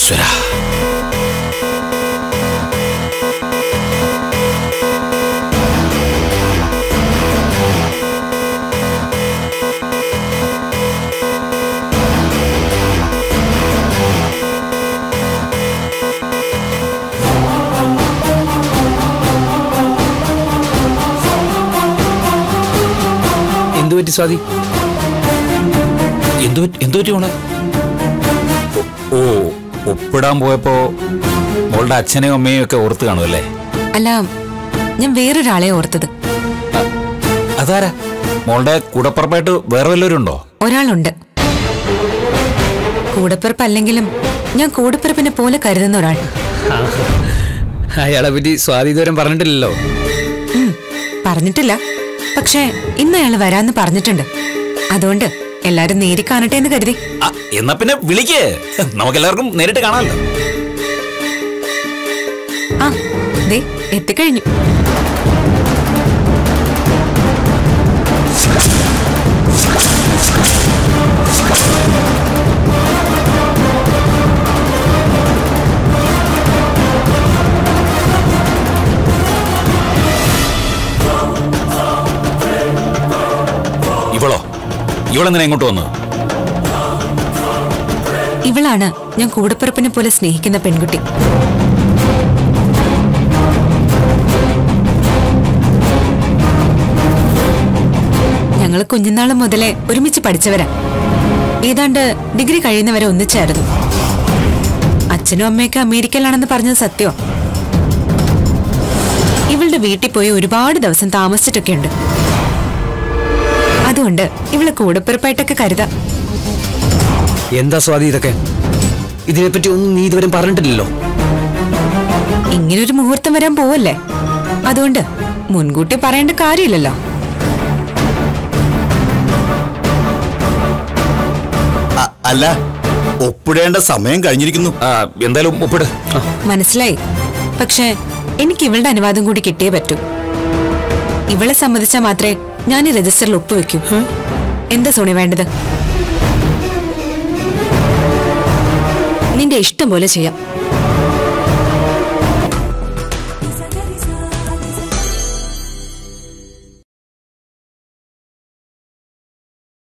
ഈശ്വര. എന്തുപറ്റി സ്വാതി? എന്തുപറ്റി മോളെ? ഓ, ഒപ്പിടാൻ പോയപ്പോ മോളുടെ അച്ഛനെയും അമ്മയും ഒക്കെ ഓർത്ത് കാണുമല്ലേ? അല്ല, ഞാൻ വേറൊരാളെ ഓർത്തത്. അതാരാ? മോളുടെ കൂടപ്പുറപ്പായിട്ട് വേറെ വല്ലവരും ഉണ്ടോ? ഒരാളുണ്ട്. കൂടപ്പിറപ്പല്ലെങ്കിലും ഞാൻ കൂടപ്പിറപ്പിനെ പോലെ കരുതുന്ന ഒരാൾ. അയാളെ പറ്റി സ്വാതി ഇതുവരെ പറഞ്ഞിട്ടില്ലല്ലോ. പറഞ്ഞിട്ടില്ല, പക്ഷെ ഇന്ന് അയാൾ വരാന്ന് പറഞ്ഞിട്ടുണ്ട്. അതുകൊണ്ട് എല്ലാരും നേരി കാണട്ടെ എന്ന് കരുതി. എന്നാ പിന്നെ വിളിക്ക്, നമുക്കെല്ലാവർക്കും നേരിട്ട് കാണാമല്ലോ. ആ, ദേ എത്തിക്കഴിഞ്ഞു. ഇവളെന്തിനാ ഇങ്ങോട്ട് വന്നു? ഇവളാണ് ഞാൻ കൂടപ്പിറപ്പിനെ പോലെ സ്നേഹിക്കുന്ന പെൺകുട്ടി. ഞങ്ങൾ കുഞ്ഞുനാള് മുതലേ ഒരുമിച്ച് പഠിച്ചവരാ. ഏതാണ്ട് ഡിഗ്രി കഴിയുന്നവരെ ഒന്നിച്ചായിരുന്നു. അച്ഛനും അമ്മയൊക്കെ അമേരിക്കയിലാണെന്ന് പറഞ്ഞത് സത്യം. ഇവളുടെ വീട്ടിൽ പോയി ഒരുപാട് ദിവസം താമസിച്ചിട്ടൊക്കെ ഉണ്ട്. അതുകൊണ്ട് ഇവളെ കൂടപ്പിറപ്പായിട്ടൊക്കെ കരുതാം. എന്താ സ്വാതി ഇതൊക്കെ? ഇതിനെപ്പറ്റി ഒന്നും നീ ഇതുവരെ പറഞ്ഞിട്ടില്ലല്ലോ. ഇങ്ങനൊരു മുഹൂർത്തം വരാൻ പോവല്ലേ, അതുകൊണ്ട് മുൻകൂട്ടി പറയേണ്ട കാര്യമില്ലല്ലോ. അല്ല, ഒപ്പിടേണ്ട സമയം കഴിഞ്ഞിരിക്കുന്നു. എന്തായാലും ഒപ്പിട്. മനസ്സിലായി, പക്ഷെ എനിക്ക് ഇവളുടെ അനുവാദം കൂടി കിട്ടിയേ പറ്റൂ. ഇവളെ സമ്മതിച്ചാൽ മാത്രമേ ഞാൻ ഈ രജിസ്റ്ററിൽ ഒപ്പുവെക്കൂ. എന്താ സോണി വേണ്ടത്? നിന്റെ ഇഷ്ടം പോലെ ചെയ്യാം.